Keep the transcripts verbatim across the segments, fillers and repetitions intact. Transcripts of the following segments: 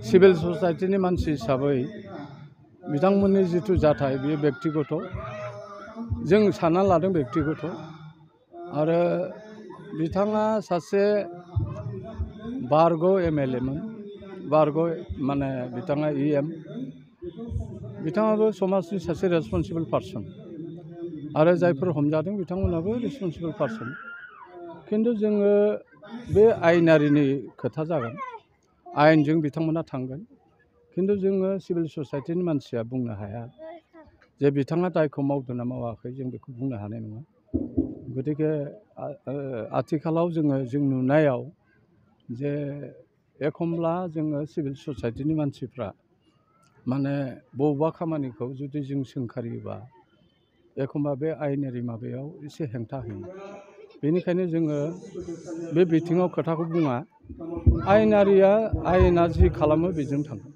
civil ससाइटिनि मानसि हिसाबै बिथांमोननि जिथु जाथाय बेयो व्यक्तिगत जों सानना लादों व्यक्तिगत आरो बिथाङा सासे बारग' एमएलए मोन बारग' माने बिथाङा इएम बिथाङाबो समाजनि सासे रेसपन्सिबल पार्सन आरो जायफोर हमजादों बिथांमोनाबो रेसपन्सिबल पार्सन खिन्थु जोङो बे आयेनारिनि खोथा जागोन आयेनजों बिथांमोना थांगोन खिन्थु जोङो सिभिल ससाइटिनि मानसिया बुंनो हाया जे बिथाङा दायखौ मावदों ना मावाखै जों बेखौ बुंनो हानाय नङा गतिके आथिखालाव जोङो जों नुनायाव जे एखमब्ला जोङो सिभिल ससाइटिनि मानसिफ्रा माने बबेबा खामानिखौ जुदि जों सोंखारियोबा एखमबा बे आयेनारि माबायाव एसे हेंथा होयो बेनिखायनो जोङो बे बिथिङाव खोथाखौ बुङा आयेनारिया आयेना जि खालामो बेजों थाङो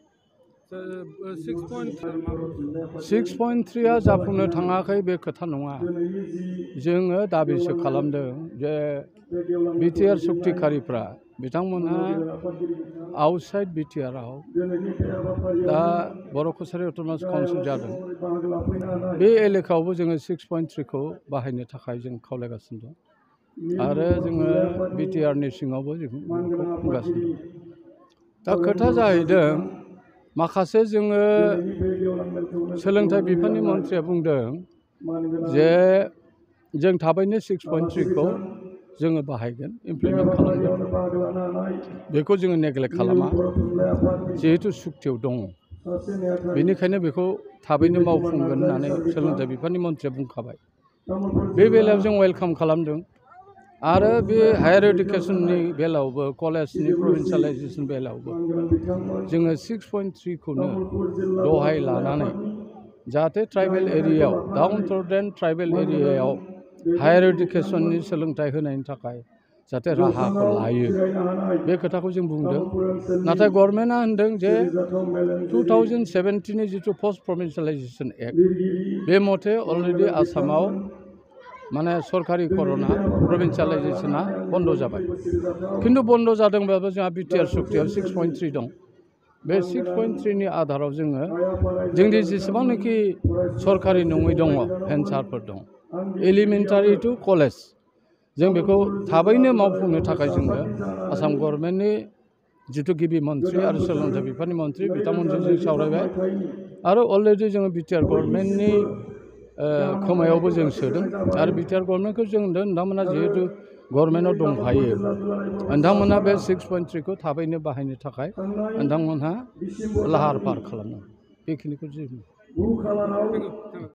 सिक्स पइन्ट थ्रिआ जाफुंनो थाङाखै बे खोथा नङा जोङो दाबिसो खालामदों जे बिटिआर सक्तिकारिफ्रा बिथांमोनहा आउटसाइड बिटिआरआव दा बर' कसारि अट'नमास काउन्सिल जादों बे एलेकायावबो जोङो सिक्स पइन्ट थ्रिखौ बाहायनो थाखाय जों खावलायगासिनो दं आरो जोङो बिटिआरनि सिङावबो जों बेखौ बुंगासिनो दं दा खोथा जाहैदों माखासे जोङो सोलोंथाइ बिफाननि मन्थ्रिया बुंदों जे जों थाबैनो सिक्स पइन्ट थ्रिखौ जोङो बाहायगोन इमप्लिमेन्ट खालामगोन बेखौ जोङो नेग्लेक्ट खालामा जिहेतु सुक्तियाव दङ बेनिखायनो बेखौ थाबैनो मावफुंगोन होननानै सोलोंथाइ बिफाननि मन्थ्रिया बुंखाबाय बे बेलायाव जों वेलकाम खालामदों आरो बे हायार इडुकेसननि बेलायावबो कलेजनि प्रभिन्सियेलाइजेसन बेलायावबो जोङो सिक्स पइन्ट थ्रिखौनो दहाय लानानै जाहाथे ट्राइबेल एरियायाव डाउन टर्डेन ट्राइबेल एरियायाव हायार इडुकेसननि सोलोंथाइ होनायनि थाखाय जाहाथे राहाखौ लायो बे खोथाखौ जों बुंदों नाथाय गभर्नमेन्टआ होनदों जे टु थावजेन्ड सेभेन्टिननि जिथु पस्ट प्रभिन्सियेलाइजेसन एक्ट बे मथे अलरेडि आसामाव माने सरकारि कर'ना प्रभिन्सियेलाइजेसना बन्द' जाबाय खिन्थु बन्द' जादोंबाबो जोंहा बिटिआर सुक्तियाव सिक्स पइन्ट थ्रि दं बे सिक्स पइन्ट थ्रिनि आधाराव जोङो जोंनि जेसेबांनाखि सरकारि नङै दङ भेन्सारफोर दं एलिमेन्टारि टु कलेज जों बेखौ थाबैनो मावफुंनो थाखाय जोङो आसाम गभर्नमेन्टनि जिथु गिबि मन्थ्रि आरो सोलोंथाइ बिफाननि मन्थ्रि बिथांमोनजों जों सावरायबाय आरो अलरेडि जोङो बिटिआर गभर्नमेन्टनि खोमायावबो जों सोदों आरो बिटिआर गभर्नमेन्टखौ जों होनदों नोंथांमोना जिहेतु गभर्नमेन्टआव दंफायो नोंथांमोना बे सिक्स पइन्ट थ्रिखौ थाबैनो बाहायनो थाखाय नोंथांमोनहा लाहार फाहार खालामनांगौ बेखिनिखौ जों